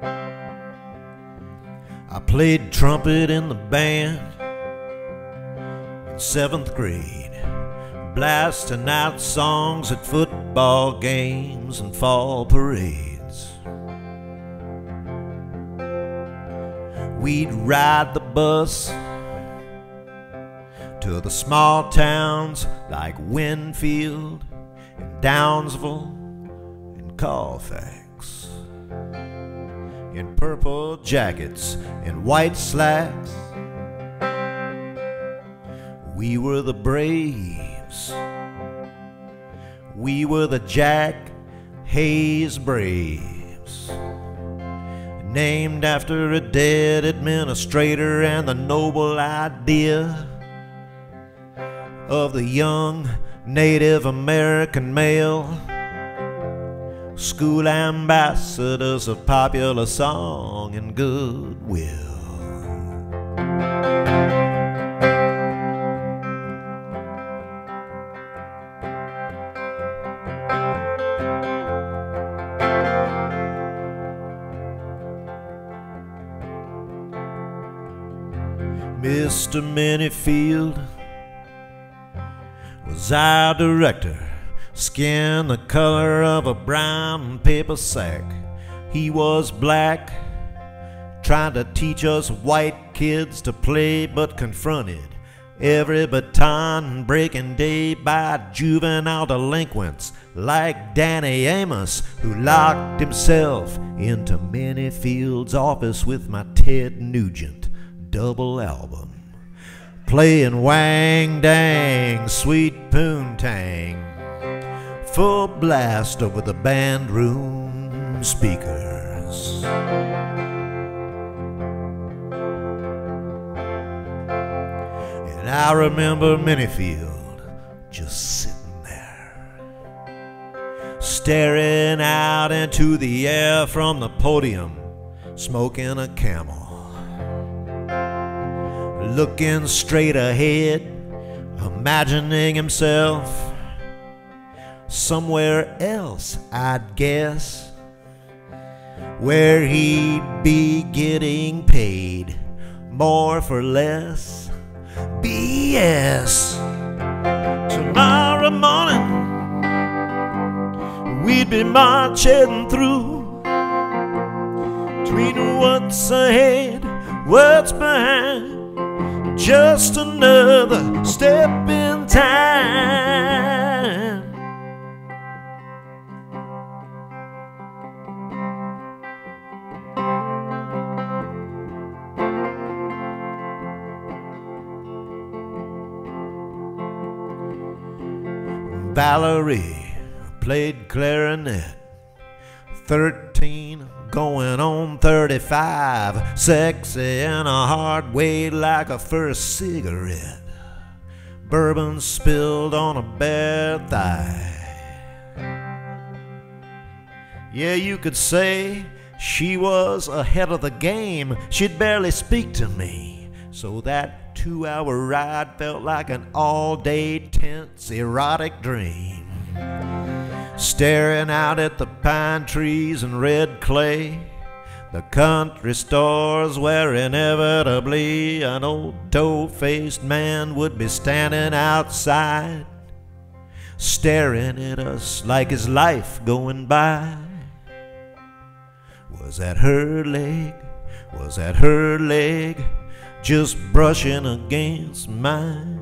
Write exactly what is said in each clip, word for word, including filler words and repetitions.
I played trumpet in the band in seventh grade, blasting out songs at football games and fall parades. We'd ride the bus to the small towns like Winfield and Downsville and Colfax, in purple jackets and white slacks. We were the Braves. We were the Jack Hayes Braves, named after a dead administrator and the noble idea of the young Native American male, school ambassadors of popular song and goodwill. Mister Minifield was our director, skin the color of a brown paper sack. He was black, trying to teach us white kids to play, but confronted every baton breaking day by juvenile delinquents like Danny Amos, who locked himself into Minifield's office with my Ted Nugent double album, playing Wang Dang, Sweet Poontang, full blast over the band room speakers. And I remember Minifield just sitting there, staring out into the air from the podium, smoking a Camel, looking straight ahead, imagining himself somewhere else, I'd guess, where he'd be getting paid more for less. B S Tomorrow morning we'd be marching through, between what's ahead, what's behind, just another step in time. Valerie played clarinet, thirteen going on thirty-five, sexy in a hard way like a first cigarette, bourbon spilled on a bare thigh. Yeah, you could say she was ahead of the game. She'd barely speak to me, so that two-hour ride felt like an all-day tense erotic dream. Staring out at the pine trees and red clay, the country stores where inevitably an old dough-faced man would be standing outside, staring at us like his life going by. Was that her leg? Was that her leg just brushing against mine?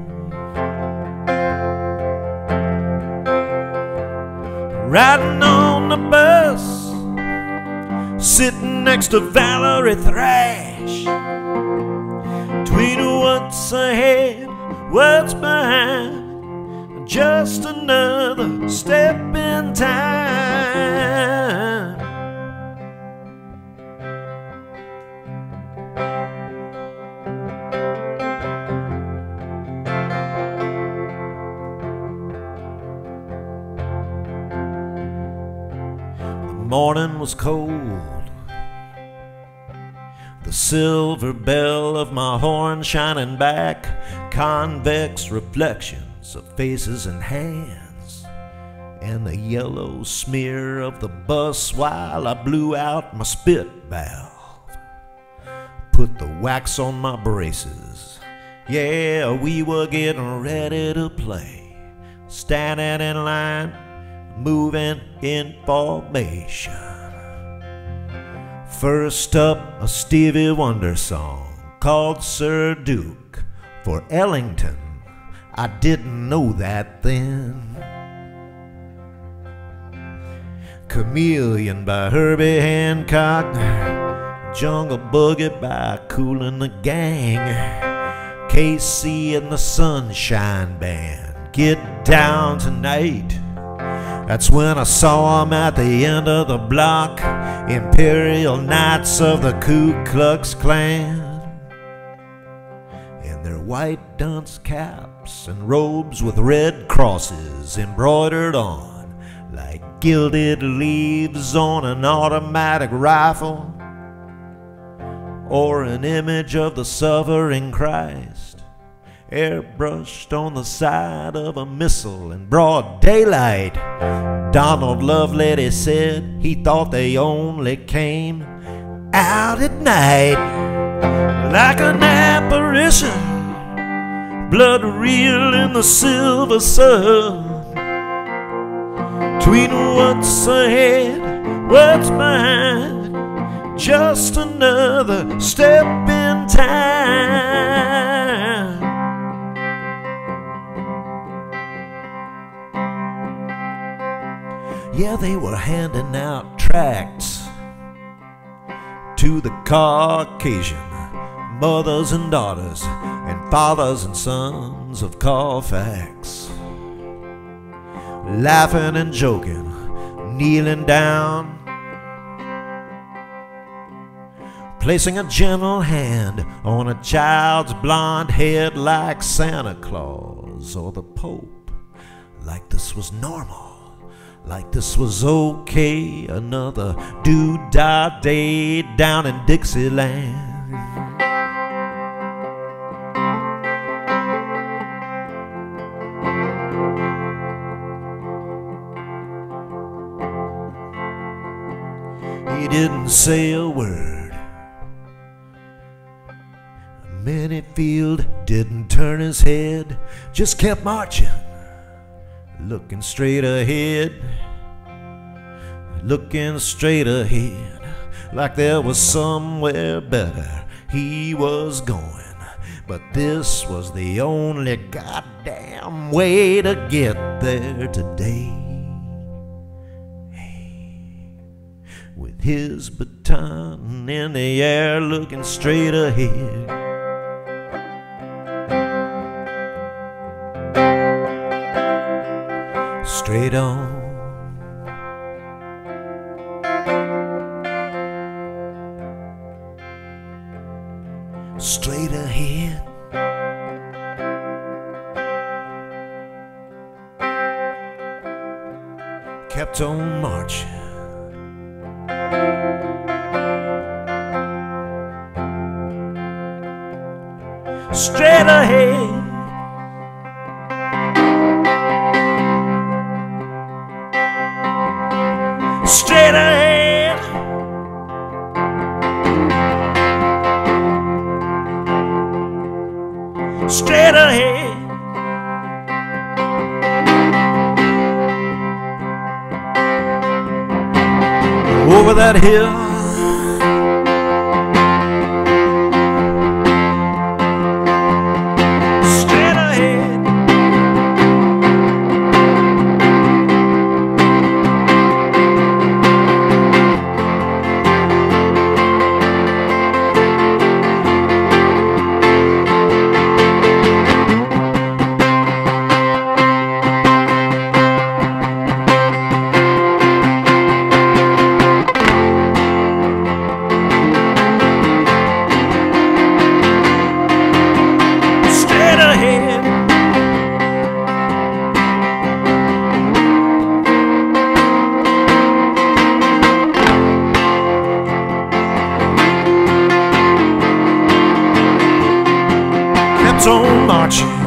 Riding on the bus, sitting next to Valerie Thrash, between what's ahead, what's behind, just another step in time. The morning was cold, the silver bell of my horn shining back, convex reflections of faces and hands, and the yellow smear of the bus while I blew out my spit valve. Put the wax on my braces. Yeah, we were getting ready to play. Standing in line, moving in formation. First up, a Stevie Wonder song called Sir Duke. For Ellington, I didn't know that then. Chameleon by Herbie Hancock, Jungle Boogie by Kool and the Gang, K C and the Sunshine Band, Get Down Tonight. That's when I saw 'em at the end of the block, Imperial Knights of the Ku Klux Klan. In their white dunce caps and robes with red crosses embroidered on, like gilded leaves on an automatic rifle, or an image of the suffering Christ airbrushed on the side of a missile in broad daylight. Donald Lovelady said he thought they only came out at night, like an apparition, blood real in the silver sun. Between what's ahead, what's behind, just another step in time. Yeah, they were handing out tracts to the Caucasian mothers and daughters and fathers and sons of Colfax, laughing and joking, kneeling down, placing a gentle hand on a child's blonde head like Santa Claus or the Pope, like this was normal, like this was okay. Another doo-dah day down in Dixieland. He didn't say a word. Manyfield didn't turn his head, just kept marching, looking straight ahead, looking straight ahead, like there was somewhere better he was going. But this was the only goddamn way to get there today. With his baton in the air, looking straight ahead. Straight on. Straight ahead. Kept on marching. Straight ahead. Straight ahead. Straight ahead. Over that hill, straight ahead. On marching.